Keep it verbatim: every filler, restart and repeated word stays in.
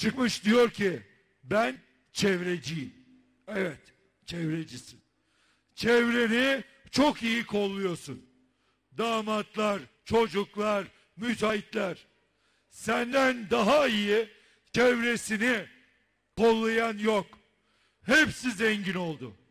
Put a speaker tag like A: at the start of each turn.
A: Çıkmış diyor ki ben çevreciyim. Evet, çevrecisin. Çevreni çok iyi kolluyorsun. Damatlar, çocuklar, müteahhitler. Senden daha iyi çevresini kollayan yok. Hepsi zengin oldu.